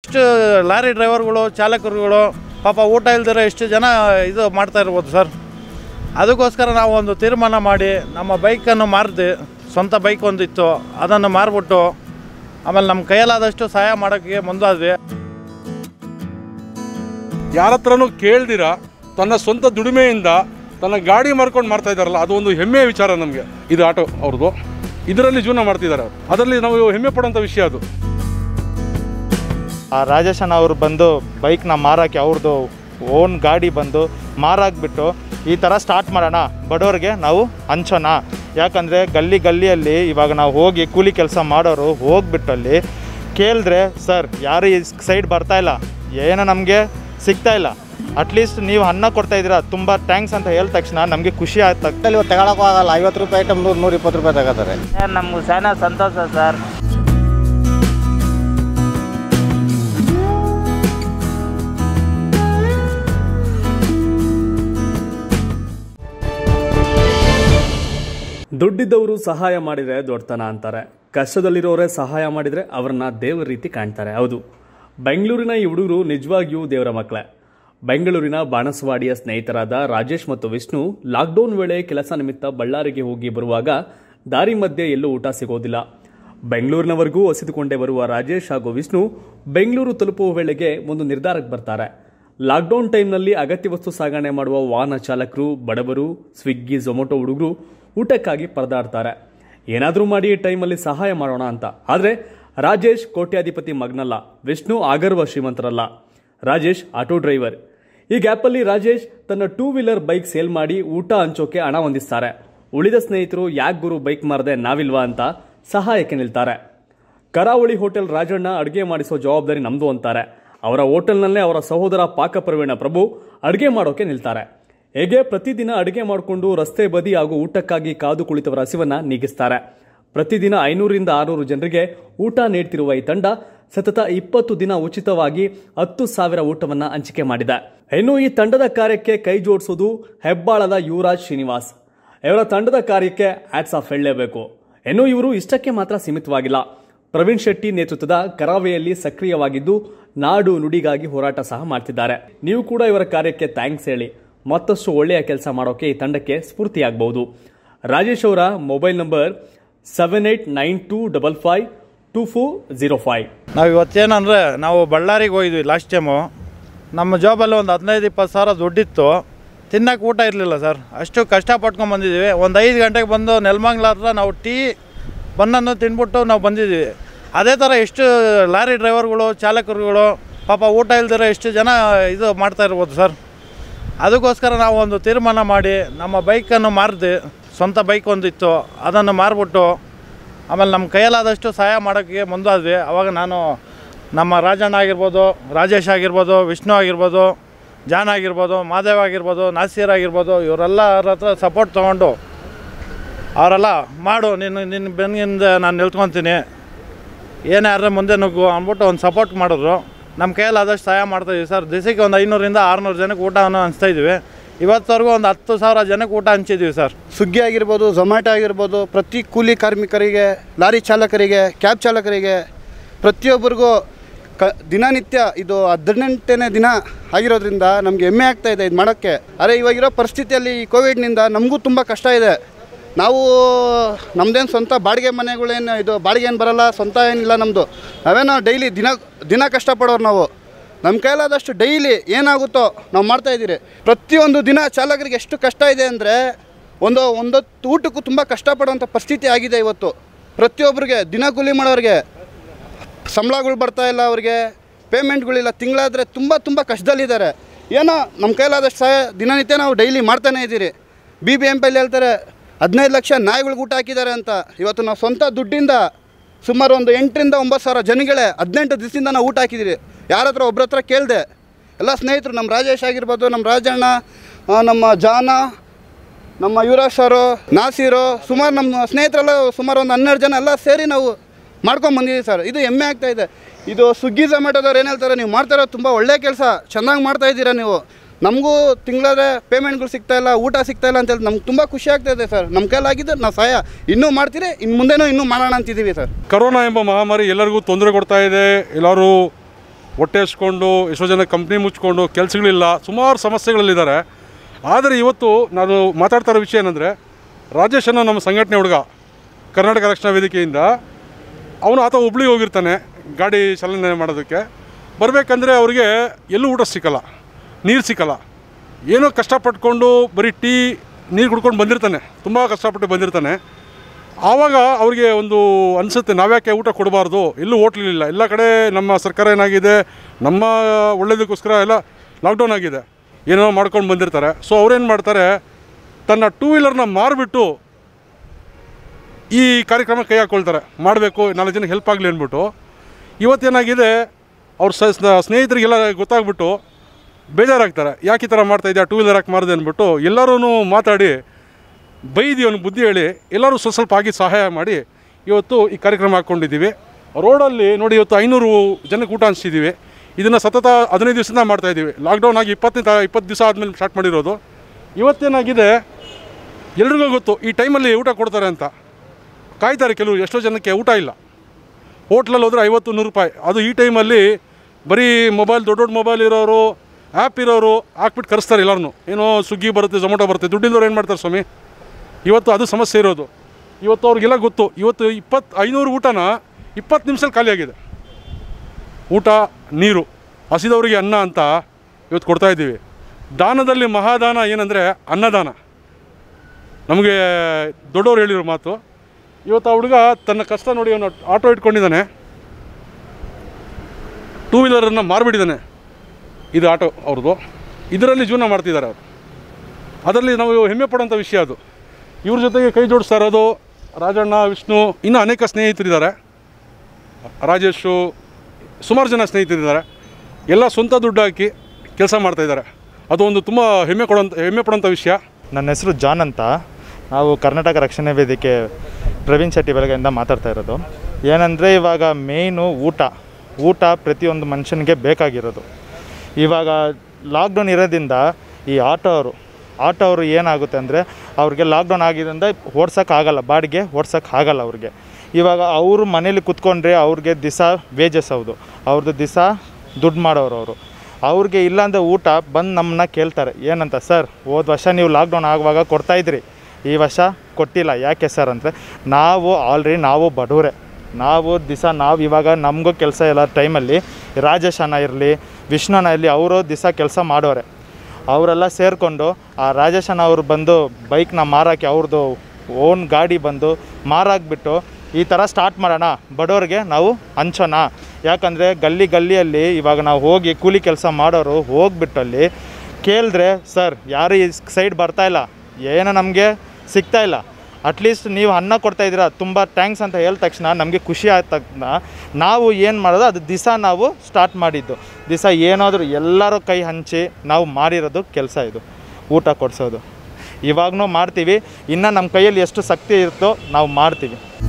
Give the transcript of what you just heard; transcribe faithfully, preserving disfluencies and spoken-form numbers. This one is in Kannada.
ಎಷ್ಟು ಲಾರಿ ಡ್ರೈವರ್ಗಳು ಚಾಲಕರುಗಳು ಪಾಪ ಊಟ ಇಲ್ದಿರೋ ಎಷ್ಟು ಜನ ಇದು ಮಾಡ್ತಾ ಇರ್ಬೋದು ಸರ್. ಅದಕ್ಕೋಸ್ಕರ ನಾವು ಒಂದು ತೀರ್ಮಾನ ಮಾಡಿ ನಮ್ಮ ಬೈಕನ್ನು ಮಾರಿದೆ, ಸ್ವಂತ ಬೈಕ್ ಒಂದಿತ್ತು ಅದನ್ನು ಮಾರಿಬಿಟ್ಟು ಆಮೇಲೆ ನಮ್ಮ ಕೈಯಲ್ಲಾದಷ್ಟು ಸಹಾಯ ಮಾಡೋಕ್ಕೆ ಮುಂದಾದ್ವಿ. ಯಾರ ಹತ್ರನೂ ಕೇಳ್ದಿರ ತನ್ನ ಸ್ವಂತ ದುಡಿಮೆಯಿಂದ ತನ್ನ ಗಾಡಿ ಮಾರ್ಕೊಂಡು ಮಾಡ್ತಾ ಇದ್ದಾರಲ್ಲ, ಅದು ಒಂದು ಹೆಮ್ಮೆಯ ವಿಚಾರ ನಮಗೆ. ಇದು ಆಟೋ ಅವ್ರದ್ದು, ಇದರಲ್ಲಿ ಜೀವನ ಮಾಡ್ತಿದ್ದಾರೆ. ಅದರಲ್ಲಿ ನಾವು ಹೆಮ್ಮೆ ಪಡುವಂಥ ವಿಷಯ ಅದು. ಆ ರಾಜೇಶಣ್ಣ ಅವರು ಬಂದು ಬೈಕ್ನ ಮಾರೋಕ್ಕೆ ಅವ್ರದ್ದು ಓನ್ ಗಾಡಿ ಬಂದು ಮಾರಾಕ್ಬಿಟ್ಟು ಈ ಥರ ಸ್ಟಾರ್ಟ್ ಮಾಡೋಣ, ಬಡವ್ರಿಗೆ ನಾವು ಹಂಚೋಣ. ಯಾಕಂದರೆ ಗಲ್ಲಿ ಗಲ್ಲಿಯಲ್ಲಿ ಇವಾಗ ನಾವು ಹೋಗಿ ಕೂಲಿ ಕೆಲಸ ಮಾಡೋರು ಹೋಗ್ಬಿಟ್ಟು ಅಲ್ಲಿ ಕೇಳಿದ್ರೆ, ಸರ್ ಯಾರು ಈ ಸೈಡ್ ಬರ್ತಾಯಿಲ್ಲ, ಏನೋ ನಮಗೆ ಸಿಗ್ತಾಯಿಲ್ಲ, ಅಟ್ಲೀಸ್ಟ್ ನೀವು ಅನ್ನ ಕೊಡ್ತಾಯಿದ್ದೀರಾ, ತುಂಬ ಥ್ಯಾಂಕ್ಸ್ ಅಂತ ಹೇಳಿದ ತಕ್ಷಣ ನಮಗೆ ಖುಷಿ ಆಯ್ತು. ಇವತ್ತು ತಗೊಳಕ್ಕೂ ಆಗಲ್ಲ, ಐವತ್ತು ರೂಪಾಯಿ ಐಟಮ್ ನೂರು ನೂರ ಇಪ್ಪತ್ತು ರೂಪಾಯಿ ತಗೋತಾರೆ. ನಮ್ಗೆ ಸಣ್ಣ ಸಂತೋಷ ಸರ್. ದುಡ್ಡಿದ್ದವರು ಸಹಾಯ ಮಾಡಿದರೆ ದೊಡ್ಡತನ ಅಂತಾರೆ, ಕಷ್ಟದಲ್ಲಿರೋರೇ ಸಹಾಯ ಮಾಡಿದರೆ ಅವ್ರನ್ನ ದೇವರ ರೀತಿ ಕಾಣ್ತಾರೆ. ಹೌದು, ಬೆಂಗಳೂರಿನ ಈ ಹುಡುಗರು ನಿಜವಾಗಿಯೂ ದೇವರ ಮಕ್ಕಳೇ. ಬೆಂಗಳೂರಿನ ಬಾಣಸವಾಡಿಯ ಸ್ನೇಹಿತರಾದ ರಾಜೇಶ್ ಮತ್ತು ವಿಷ್ಣು ಲಾಕ್ಡೌನ್ ವೇಳೆ ಕೆಲಸ ನಿಮಿತ್ತ ಬಳ್ಳಾರಿಗೆ ಹೋಗಿ ಬರುವಾಗ ದಾರಿ ಮಧ್ಯೆ ಎಲ್ಲೂ ಊಟ ಸಿಗೋದಿಲ್ಲ. ಬೆಂಗಳೂರಿನವರೆಗೂ ಹೊಸೆದುಕೊಂಡೇ ಬರುವ ರಾಜೇಶ್ ಹಾಗೂ ವಿಷ್ಣು ಬೆಂಗಳೂರು ತಲುಪುವ ವೇಳೆಗೆ ಒಂದು ನಿರ್ಧಾರಕ್ಕೆ ಬರ್ತಾರೆ. ಲಾಕ್ಡೌನ್ ಟೈಮ್ನಲ್ಲಿ ಅಗತ್ಯ ವಸ್ತು ಸಾಗಣೆ ಮಾಡುವ ವಾಹನ ಚಾಲಕರು, ಬಡವರು, ಸ್ವಿಗ್ಗಿ, ಝೊಮೊಟೊ ಹುಡುಗರು ಊಟಕ್ಕಾಗಿ ಪರದಾಡ್ತಾರೆ. ಏನಾದರೂ ಮಾಡಿ ಈ ಟೈಮಲ್ಲಿ ಸಹಾಯ ಮಾಡೋಣ ಅಂತ. ಆದರೆ ರಾಜೇಶ್ ಕೋಟ್ಯಾಧಿಪತಿ ಮಗನಲ್ಲ, ವಿಷ್ಣು ಆಗರ್ವ ಶ್ರೀಮಂತರಲ್ಲ. Rajesh auto driver. ಈ ಗ್ಯಾಪಲ್ಲಿ ರಾಜೇಶ್ ತನ್ನ ಟೂ ವೀಲರ್ ಬೈಕ್ ಸೇಲ್ ಮಾಡಿ ಊಟ ಹಂಚೋಕೆ ಹಣ ಹೊಂದಿಸ್ತಾರೆ. ಉಳಿದ ಸ್ನೇಹಿತರು ಯಾಕೆ ಗುರು ಬೈಕ್ ಮಾರದೆ ನಾವಿಲ್ವಾ ಅಂತ ಸಹಾಯಕ್ಕೆ ನಿಲ್ತಾರೆ. ಕರಾವಳಿ ಹೋಟೆಲ್ ರಾಜಣ್ಣ ಅಡುಗೆ ಮಾಡಿಸೋ ಜವಾಬ್ದಾರಿ ನಮ್ದು ಅಂತಾರೆ. ಅವರ ಹೋಟೆಲ್ನಲ್ಲೇ ಅವರ ಸಹೋದರ ಪಾಕಪ್ರವೀಣ ಪ್ರಭು ಅಡುಗೆ ಮಾಡೋಕೆ ನಿಲ್ತಾರೆ. ಹೇಗೆ ಪ್ರತಿದಿನ ಅಡುಗೆ ಮಾಡಿಕೊಂಡು ರಸ್ತೆ ಬದಿ ಹಾಗೂ ಊಟಕ್ಕಾಗಿ ಕಾದು ಕುಳಿತವರ ಹಸಿವನ್ನ ನೀಗಿಸ್ತಾರೆ. ಪ್ರತಿದಿನ ಐನೂರಿಂದ ಆರುನೂರು ಜನರಿಗೆ ಊಟ ನೀಡ್ತಿರುವ ಈ ತಂಡ ಸತತ ಇಪ್ಪತ್ತು ದಿನ ಉಚಿತವಾಗಿ ಹತ್ತು ಸಾವಿರ ಊಟವನ್ನ ಹಂಚಿಕೆ ಮಾಡಿದೆ. ಇನ್ನು ಈ ತಂಡದ ಕಾರ್ಯಕ್ಕೆ ಕೈ ಜೋಡಿಸೋದು ಹೆಬ್ಬಾಳದ ಯುವರಾಜ್ ಶ್ರೀನಿವಾಸ್. ಇವರ ತಂಡದ ಕಾರ್ಯಕ್ಕೆ ಹ್ಯಾಟ್ಸ್ ಆಫ್ ಹೇಳಲೇಬೇಕು. ಇನ್ನು ಇವರು ಇಷ್ಟಕ್ಕೆ ಮಾತ್ರ ಸೀಮಿತವಾಗಿಲ್ಲ. ಪ್ರವೀಣ್ ಶೆಟ್ಟಿ ನೇತೃತ್ವದ ಕರಾವೆಯಲ್ಲಿ ಸಕ್ರಿಯವಾಗಿದ್ದು ನಾಡು ನುಡಿಗಾಗಿ ಹೋರಾಟ ಸಹ ಮಾಡ್ತಿದ್ದಾರೆ. ನೀವು ಕೂಡ ಇವರ ಕಾರ್ಯಕ್ಕೆ ಥ್ಯಾಂಕ್ಸ್ ಹೇಳಿ ಮತ್ತಷ್ಟು ಒಳ್ಳೆಯ ಕೆಲಸ ಮಾಡೋಕೆ ಈ ತಂಡಕ್ಕೆ ಸ್ಫೂರ್ತಿಯಾಗಬಹುದು. ರಾಜೇಶ್ ಅವರ mobile number seven eight nine two double five two four zero five. ನಾವು ಇವತ್ತೇನಂದರೆ ನಾವು ಬಳ್ಳಾರಿಗೆ ಹೋಗಿದ್ವಿ ಲಾಸ್ಟ್ ಟೈಮು. ನಮ್ಮ ಜಾಬಲ್ಲಿ ಒಂದು ಹದಿನೈದು ಇಪ್ಪತ್ತು ಸಾವಿರ ದುಡ್ಡಿತ್ತು, ತಿನ್ನಕ್ಕೆ ಊಟ ಇರಲಿಲ್ಲ ಸರ್. ಅಷ್ಟು ಕಷ್ಟಪಟ್ಕೊಂಡು ಬಂದಿದ್ದೀವಿ. ಒಂದು ಐದು ಗಂಟೆಗೆ ಬಂದು ನೆಲಮಂಗ್ಲ ಹತ್ರ ನಾವು ಟೀ ಬನ್ನನ್ನು ತಿನ್ಬಿಟ್ಟು ನಾವು ಬಂದಿದ್ದೀವಿ. ಅದೇ ಥರ ಎಷ್ಟು ಲಾರಿ ಡ್ರೈವರ್ಗಳು, ಚಾಲಕರುಗಳು ಪಾಪ ಊಟ ಇಲ್ದಿರೋ ಎಷ್ಟು ಜನ ಇದು ಮಾಡ್ತಾ ಇರ್ಬೋದು ಸರ್. ಅದಕ್ಕೋಸ್ಕರ ನಾವು ಒಂದು ತೀರ್ಮಾನ ಮಾಡಿ ನಮ್ಮ ಬೈಕನ್ನು ಮಾರಿದೆ, ಸ್ವಂತ ಬೈಕ್ ಒಂದಿತ್ತು ಅದನ್ನು ಮಾರಿಬಿಟ್ಟು ಆಮೇಲೆ ನಮ್ಮ ಕೈಯಲ್ಲಾದಷ್ಟು ಸಹಾಯ ಮಾಡೋಕ್ಕೆ ಮುಂದಾದ್ವಿ. ಅವಾಗ ನಾನು ನಮ್ಮ ರಾಜಣ್ಣ ಆಗಿರ್ಬೋದು, ರಾಜೇಶ್ ಆಗಿರ್ಬೋದು, ವಿಷ್ಣು ಆಗಿರ್ಬೋದು, ಜಾನ್ ಆಗಿರ್ಬೋದು, ಮಾದೇವ್ ಆಗಿರ್ಬೋದು, ನಾಸೀರ್ ಆಗಿರ್ಬೋದು, ಇವರೆಲ್ಲರ ಹತ್ರ ಸಪೋರ್ಟ್ ತೊಗೊಂಡು ಅವರೆಲ್ಲ ಮಾಡು, ನಿನ್ನ ನಿನ್ನ ಬೆನ್ನಿಂದ ನಾನು ನಿಲ್ತ್ಕೊತೀನಿ, ಏನೇ ಆದರೆ ಮುಂದೆ ನುಗ್ಗು ಅಂದ್ಬಿಟ್ಟು ಒಂದು ಸಪೋರ್ಟ್ ಮಾಡಿದ್ರು. ನಮ್ಮ ಕೈಯಲ್ಲಿ ಆದಷ್ಟು ಸಹಾಯ ಮಾಡ್ತಾಯಿದ್ದೀವಿ ಸರ್. ದಿವಸಕ್ಕೆ ಒಂದು ಐನೂರಿಂದ ಆರುನೂರು ಜನಕ್ಕೆ ಊಟವನ್ನು ಹಂಚ್ತಾಯಿದ್ದೀವಿ. ಇವತ್ತವರೆಗೂ ಒಂದು ಹತ್ತು ಸಾವಿರ ಜನಕ್ಕೆ ಊಟ ಹಂಚಿದ್ದೀವಿ ಸರ್. ಸ್ವಿಗ್ಗಿ ಆಗಿರ್ಬೋದು, ಝೊಮ್ಯಾಟೊ ಆಗಿರ್ಬೋದು, ಪ್ರತಿ ಕೂಲಿ ಕಾರ್ಮಿಕರಿಗೆ, ಲಾರಿ ಚಾಲಕರಿಗೆ, ಕ್ಯಾಬ್ ಚಾಲಕರಿಗೆ, ಪ್ರತಿಯೊಬ್ಬರಿಗೂ ಕ ದಿನನಿತ್ಯ ಇದು ಹದಿನೆಂಟನೇ ದಿನ ಆಗಿರೋದ್ರಿಂದ ನಮಗೆ ಹೆಮ್ಮೆ ಆಗ್ತಾಯಿದೆ ಇದು ಮಾಡೋಕ್ಕೆ. ಆದರೆ ಇವಾಗಿರೋ ಪರಿಸ್ಥಿತಿಯಲ್ಲಿ ಈ ಕೋವಿಡ್ನಿಂದ ನಮಗೂ ತುಂಬ ಕಷ್ಟ ಇದೆ. ನಾವು ನಮ್ಮದೇನು ಸ್ವಂತ ಬಾಡಿಗೆ ಮನೆಗಳೇನು ಇದು ಬಾಡಿಗೆ ಏನು ಬರೋಲ್ಲ, ಸ್ವಂತ ಏನಿಲ್ಲ ನಮ್ಮದು. ನಾವೇನೋ ಡೈಲಿ ದಿನ ದಿನ ಕಷ್ಟಪಡೋರು ನಾವು. ನಮ್ಮ ಕೈಲಾದಷ್ಟು ಡೈಲಿ ಏನಾಗುತ್ತೋ ನಾವು ಮಾಡ್ತಾಯಿದ್ದೀರಿ. ಪ್ರತಿಯೊಂದು ದಿನ ಚಾಲಕರಿಗೆ ಎಷ್ಟು ಕಷ್ಟ ಇದೆ ಅಂದರೆ ಒಂದು ಒಂದೊತ್ತು ಊಟಕ್ಕೂ ತುಂಬ ಕಷ್ಟಪಡುವಂಥ ಪರಿಸ್ಥಿತಿ ಆಗಿದೆ ಇವತ್ತು. ಪ್ರತಿಯೊಬ್ಬರಿಗೆ ದಿನ ಕೂಲಿ ಮಾಡೋರಿಗೆ ಸಂಬಳಗಳು ಬರ್ತಾಯಿಲ್ಲ, ಅವ್ರಿಗೆ ಪೇಮೆಂಟ್ಗಳಿಲ್ಲ, ತಿಂಗಳಾದರೆ ತುಂಬ ತುಂಬ ಕಷ್ಟದಲ್ಲಿದ್ದಾರೆ. ಏನೋ ನಮ್ಮ ಕೈಲಾದಷ್ಟು ಸಹಾಯ ದಿನನಿತ್ಯ ನಾವು ಡೈಲಿ ಮಾಡ್ತಾನೇ ಇದ್ದೀರಿ. ಬಿ ಬಿ ಎಂ ಪಿಯಲ್ಲಿ ಹೇಳ್ತಾರೆ ಹದಿನೈದು ಲಕ್ಷ ನಾಯಿಗಳಿಗೆ ಊಟ ಹಾಕಿದ್ದಾರೆ ಅಂತ. ಇವತ್ತು ನಾವು ಸ್ವಂತ ದುಡ್ಡಿಂದ ಸುಮಾರು ಒಂದು ಎಂಟರಿಂದ ಒಂಬತ್ತು ಸಾವಿರ ಜನಗಳೇ ಹದಿನೆಂಟು ದಿವಸದಿಂದ ನಾವು ಊಟ ಹಾಕಿದ್ದೀರಿ. ಯಾರ ಹತ್ರ ಒಬ್ಬರ ಹತ್ರ ಕೇಳಿದೆ, ಎಲ್ಲ ಸ್ನೇಹಿತರು, ನಮ್ಮ ರಾಜೇಶ್ ಆಗಿರ್ಬೋದು, ನಮ್ಮ ರಾಜಣ್ಣ, ನಮ್ಮ ಜಾನ, ನಮ್ಮ ಯುವರಾಜ್ ಸರು, ನಾಸೀರು, ಸುಮಾರು ನಮ್ಮ ಸ್ನೇಹಿತರೆಲ್ಲ ಸುಮಾರು ಒಂದು ಹನ್ನೆರಡು ಜನ ಎಲ್ಲ ಸೇರಿ ನಾವು ಮಾಡ್ಕೊಂಬಂದಿದ್ದೀವಿ ಸರ್. ಇದು ಹೆಮ್ಮೆ ಆಗ್ತಾಯಿದೆ. ಇದು ಸ್ವಿಗ್ಗಿ ಝೊಮ್ಯಾಟೋದವ್ರು ಏನು ಹೇಳ್ತಾರೆ, ನೀವು ಮಾಡ್ತಾರೋ ತುಂಬ ಒಳ್ಳೆ ಕೆಲಸ, ಚೆನ್ನಾಗಿ ಮಾಡ್ತಾಯಿದ್ದೀರಾ ನೀವು, ನಮಗೂ ತಿಂಗಳಾದ್ರೆ ಪೇಮೆಂಟ್ಗಳು ಸಿಗ್ತಾಯಿಲ್ಲ, ಊಟ ಸಿಗ್ತಾಯಿಲ್ಲ ಅಂತೇಳಿ ನಮ್ಗೆ ತುಂಬ ಖುಷಿ ಆಗ್ತಾಯಿದೆ ಸರ್. ನಮ್ಮ ಕೈಲಾಗಿದ್ದು ನಾವು ಸಹಾಯ ಇನ್ನೂ ಮಾಡ್ತೀರಿ, ಇನ್ನು ಮುಂದೆನೂ ಇನ್ನೂ ಮಾಡೋಣ ಅಂತಿದ್ದೀವಿ ಸರ್. ಕರೋನಾ ಎಂಬ ಮಹಾಮಾರಿ ಎಲ್ಲರಿಗೂ ತೊಂದರೆ ಕೊಡ್ತಾ ಇದೆ. ಎಲ್ಲರೂ ಹೊಟ್ಟೆ ಹಚ್ಕೊಂಡು ಎಷ್ಟೋ ಜನ ಕಂಪ್ನಿ ಮುಚ್ಕೊಂಡು ಕೆಲಸಗಳಿಲ್ಲ, ಸುಮಾರು ಸಮಸ್ಯೆಗಳಲ್ಲಿದ್ದಾರೆ. ಆದರೆ ಇವತ್ತು ನಾನು ಮಾತಾಡ್ತಾ ಇರೋ ವಿಷಯ ಏನಂದರೆ, ರಾಜೇಶ್ ಅನ್ನೋ ನಮ್ಮ ಸಂಘಟನೆ ಹುಡುಗ ಕರ್ನಾಟಕ ರಕ್ಷಣಾ ವೇದಿಕೆಯಿಂದ ಅವನು ಆತ ಹುಬ್ಳಿಗೆ ಹೋಗಿರ್ತಾನೆ ಗಾಡಿ ಚಾಲನೆ ಮಾಡೋದಕ್ಕೆ. ಬರಬೇಕಂದ್ರೆ ಅವರಿಗೆ ಎಲ್ಲೂ ಊಟ ಸಿಕ್ಕಲ್ಲ, ನೀರು ಸಿಕ್ಕಲ್ಲ. ಏನೋ ಕಷ್ಟಪಟ್ಕೊಂಡು ಬರೀ ಟೀ ನೀರು ಕುಡ್ಕೊಂಡು ಬಂದಿರ್ತಾನೆ, ತುಂಬ ಕಷ್ಟಪಟ್ಟು ಬಂದಿರ್ತಾನೆ. ಆವಾಗ ಅವ್ರಿಗೆ ಒಂದು ಅನಿಸುತ್ತೆ, ನಾವ್ಯಾಕೆ ಊಟ ಕೊಡಬಾರ್ದು, ಎಲ್ಲೂ ಹೋಟ್ಲಿಲ್ಲ, ಎಲ್ಲ ಕಡೆ ನಮ್ಮ ಸರ್ಕಾರ ಏನಾಗಿದೆ, ನಮ್ಮ ಒಳ್ಳೇದಕ್ಕೋಸ್ಕರ ಎಲ್ಲ ಲಾಕ್ಡೌನ್ ಆಗಿದೆ, ಏನೋ ಮಾಡ್ಕೊಂಡು ಬಂದಿರ್ತಾರೆ. ಸೊ ಅವ್ರೇನು ಮಾಡ್ತಾರೆ, ತನ್ನ ಟೂ ವೀಲರ್ನ ಮಾರಿಬಿಟ್ಟು ಈ ಕಾರ್ಯಕ್ರಮ ಕೈ ಹಾಕ್ಕೊಳ್ತಾರೆ, ಮಾಡಬೇಕು ನಾಲ್ಕು ಜನಕ್ಕೆ ಹೆಲ್ಪ್ ಆಗಲಿ ಅಂದ್ಬಿಟ್ಟು. ಇವತ್ತೇನಾಗಿದೆ, ಅವ್ರ ಸ್ನೇಹಿತರಿಗೆಲ್ಲ ಗೊತ್ತಾಗ್ಬಿಟ್ಟು ಬೇಜಾರಾಗ್ತಾರೆ, ಯಾಕೆ ಈ ಥರ ಮಾಡ್ತಾಯಿದ್ದೆ, ಟೂ ವೀಲರ್ ಯಾಕೆ ಮಾಡಿದೆ ಅಂದ್ಬಿಟ್ಟು ಎಲ್ಲರೂ ಮಾತಾಡಿ ಬೈದಿ ಅವ್ನಿಗೆ ಬುದ್ಧಿ ಹೇಳಿ ಎಲ್ಲರೂ ಸ್ವಲ್ಪ ಸ್ವಲ್ಪ ಆಗಿ ಸಹಾಯ ಮಾಡಿ ಇವತ್ತು ಈ ಕಾರ್ಯಕ್ರಮ ಹಾಕ್ಕೊಂಡಿದ್ದೀವಿ. ರೋಡಲ್ಲಿ ನೋಡಿ, ಇವತ್ತು ಐನೂರು ಜನಕ್ಕೆ ಊಟ ಹಂಚ್ತಿದ್ದೀವಿ. ಇದನ್ನು ಸತತ ಹದಿನೈದು ದಿವಸದಿಂದ ಮಾಡ್ತಾಯಿದ್ದೀವಿ. ಲಾಕ್ಡೌನ್ ಆಗಿ ಇಪ್ಪತ್ತನೇ ಇಪ್ಪತ್ತು ದಿವಸ ಆದಮೇಲೆ ಸ್ಟಾರ್ಟ್ ಮಾಡಿರೋದು. ಇವತ್ತೇನಾಗಿದೆ, ಎಲ್ರಿಗೂ ಗೊತ್ತು ಈ ಟೈಮಲ್ಲಿ ಊಟ ಕೊಡ್ತಾರೆ ಅಂತ ಕಾಯ್ತಾರೆ. ಕೆಲವರು ಎಷ್ಟೋ ಜನಕ್ಕೆ ಊಟ ಇಲ್ಲ, ಹೋಟ್ಲಲ್ಲಿ ಹೋದರೆ ಐವತ್ತು ನೂರು ರೂಪಾಯಿ. ಅದು ಈ ಟೈಮಲ್ಲಿ ಬರೀ ಮೊಬೈಲ್, ದೊಡ್ಡ ದೊಡ್ಡ ಮೊಬೈಲ್ ಇರೋರು, ಆ್ಯಪ್ ಇರೋರು ಹಾಕ್ಬಿಟ್ಟು ಕರೆಸ್ತಾರೆ ಎಲ್ಲರೂ. ಏನೋ ಸ್ವಿಗ್ಗಿ ಬರುತ್ತೆ, ಝೊಮೊಟೊ ಬರುತ್ತೆ, ದುಡ್ಡಿಂದವ್ರು ಏನು ಮಾಡ್ತಾರೆ ಸ್ವಾಮಿ. ಇವತ್ತು ಅದು ಸಮಸ್ಯೆ ಇರೋದು. ಇವತ್ತು ಅವ್ರಿಗೆಲ್ಲ ಗೊತ್ತು, ಇವತ್ತು ಇಪ್ಪತ್ತು ಐನೂರು ಊಟನ ಇಪ್ಪತ್ತು ನಿಮಿಷದಲ್ಲಿ ಖಾಲಿಯಾಗಿದೆ. ಊಟ, ನೀರು, ಹಸಿದವರಿಗೆ ಅನ್ನ ಅಂತ ಇವತ್ತು ಕೊಡ್ತಾಯಿದ್ದೀವಿ. ದಾನದಲ್ಲಿ ಮಹಾದಾನ ಏನಂದರೆ ಅನ್ನದಾನ. ನಮಗೆ ದೊಡ್ಡವ್ರು ಹೇಳಿರೋ ಮಾತು. ಇವತ್ತು ಆ ಹುಡುಗ ತನ್ನ ಕಷ್ಟ ನೋಡಿ ಅವನು ಆಟೋ ಇಟ್ಕೊಂಡಿದ್ದಾನೆ, ಟೂ ವೀಲರನ್ನು ಮಾರಿಬಿಟ್ಟಿದ್ದಾನೆ. ಇದು ಆಟೋ ಅವ್ರದ್ದು, ಇದರಲ್ಲಿ ಜೀವನ ಮಾಡ್ತಿದ್ದಾರೆ ಅವರು. ಅದರಲ್ಲಿ ನಾವು ಹೆಮ್ಮೆ ಪಡೋಂಥ ವಿಷಯ ಅದು. ಇವ್ರ ಜೊತೆಗೆ ಕೈ ಜೋಡಿಸ್ತಾ ಇರೋದು ರಾಜಣ್ಣ, ವಿಷ್ಣು, ಇನ್ನೂ ಅನೇಕ ಸ್ನೇಹಿತರಿದ್ದಾರೆ, ರಾಜೇಶು, ಸುಮಾರು ಜನ ಸ್ನೇಹಿತರಿದ್ದಾರೆ. ಎಲ್ಲ ಸ್ವಂತ ದುಡ್ಡು ಹಾಕಿ ಕೆಲಸ ಮಾಡ್ತಾಯಿದ್ದಾರೆ. ಅದು ಒಂದು ತುಂಬ ಹೆಮ್ಮೆ ಕೊಡೋಂಥ ಹೆಮ್ಮೆ ಪಡೋಂಥ ವಿಷಯ. ನನ್ನ ಹೆಸರು ಜಾನ್ ಅಂತ. ನಾವು ಕರ್ನಾಟಕ ರಕ್ಷಣಾ ವೇದಿಕೆ ಪ್ರವೀಣ್ ಶೆಟ್ಟಿ ಬೆಳಗ್ಗೆಯಿಂದ ಮಾತಾಡ್ತಾ ಇರೋದು. ಏನಂದರೆ ಇವಾಗ ಮೇಯ್ನು ಊಟ ಊಟ ಪ್ರತಿಯೊಂದು ಮನುಷ್ಯನಿಗೆ ಬೇಕಾಗಿರೋದು. ಇವಾಗ ಲಾಕ್ಡೌನ್ ಇರೋದ್ರಿಂದ ಈ ಆಟೋ ಅವರು ಆಟೋ ಅವರು ಏನಾಗುತ್ತೆ ಅಂದರೆ, ಅವ್ರಿಗೆ ಲಾಕ್ಡೌನ್ ಆಗಿದ್ದರಿಂದ ಓಡ್ಸೋಕ್ಕಾಗಲ್ಲ, ಬಾಡಿಗೆ ಓಡ್ಸೋಕ್ಕಾಗಲ್ಲ ಅವ್ರಿಗೆ. ಇವಾಗ ಅವರು ಮನೇಲಿ ಕೂತ್ಕೊಂಡ್ರೆ ಅವ್ರಿಗೆ ದಿವಸ ವೇಜಸ್, ಹೌದು, ಅವ್ರದ್ದು ದಿವಸ ದುಡ್ಡು ಮಾಡೋರು ಅವರು. ಅವ್ರಿಗೆ ಇಲ್ಲಾಂದರೆ ಊಟ ಬಂದು ನಮ್ಮನ್ನ ಕೇಳ್ತಾರೆ, ಏನಂತ, ಸರ್ ಹೋದ ವರ್ಷ ನೀವು ಲಾಕ್ಡೌನ್ ಆಗುವಾಗ ಕೊಡ್ತಾಯಿದ್ರಿ, ಈ ವರ್ಷ ಕೊಟ್ಟಿಲ್ಲ, ಯಾಕೆ ಸರ್ ಅಂದರೆ, ನಾವು ಆಲ್ರೆಡಿ ನಾವು ಬಡವರೇ, ನಾವು ದಿವಸ ನಾವು ಇವಾಗ ನಮಗೂ ಕೆಲಸ ಇಲ್ಲ ಟೈಮಲ್ಲಿ ರಾಜೇಶ್ ಅಣ್ಣ ಇರಲಿ, ವಿಷ್ಣು ಅಣ್ಣ ಇರಲಿ, ಅವರು ದಿವಸ ಕೆಲಸ ಮಾಡೋರೆ. ಅವರೆಲ್ಲ ಸೇರಿಕೊಂಡು ಆ ರಾಜೇಶ್ ಅಣ್ಣ ಅವರು ಬಂದು ಬೈಕ್ನ ಮಾರೋಕ್ಕೆ, ಅವ್ರದ್ದು ಓನ್ ಗಾಡಿ ಬಂದು ಮಾರಾಕ್ಬಿಟ್ಟು ಈ ಥರ ಸ್ಟಾರ್ಟ್ ಮಾಡೋಣ, ಬಡವ್ರಿಗೆ ನಾವು ಹಂಚೋಣ. ಯಾಕಂದರೆ ಗಲ್ಲಿ ಗಲ್ಲಿಯಲ್ಲಿ ಇವಾಗ ನಾವು ಹೋಗಿ ಕೂಲಿ ಕೆಲಸ ಮಾಡೋರು ಹೋಗ್ಬಿಟ್ಟಲ್ಲಿ ಕೇಳಿದ್ರೆ, ಸರ್ ಯಾರು ಈ ಸೈಡ್ ಬರ್ತಾಯಿಲ್ಲ, ಏನೋ ನಮಗೆ ಸಿಗ್ತಾಯಿಲ್ಲ, ಅಟ್ಲೀಸ್ಟ್ ನೀವು ಅನ್ನ ಕೊಡ್ತಾಯಿದ್ದೀರಾ, ತುಂಬ ಥ್ಯಾಂಕ್ಸ್ ಅಂತ ಹೇಳಿದ ತಕ್ಷಣ ನಮಗೆ ಖುಷಿ ಆದ ತಕ್ಷಣ ನಾವು ಏನು ಮಾಡೋದು, ಅದು ದಿವಸ ನಾವು ಸ್ಟಾರ್ಟ್ ಮಾಡಿದ್ದು. ದಿವಸ ಏನಾದರೂ ಎಲ್ಲರೂ ಕೈ ಹಂಚಿ ನಾವು ಮಾಡಿರೋದು ಕೆಲಸ ಇದು, ಊಟ ಕೊಡಿಸೋದು. ಇವಾಗೂ ಮಾಡ್ತೀವಿ, ಇನ್ನು ನಮ್ಮ ಕೈಯಲ್ಲಿ ಎಷ್ಟು ಶಕ್ತಿ ಇರುತ್ತೋ ನಾವು ಮಾಡ್ತೀವಿ.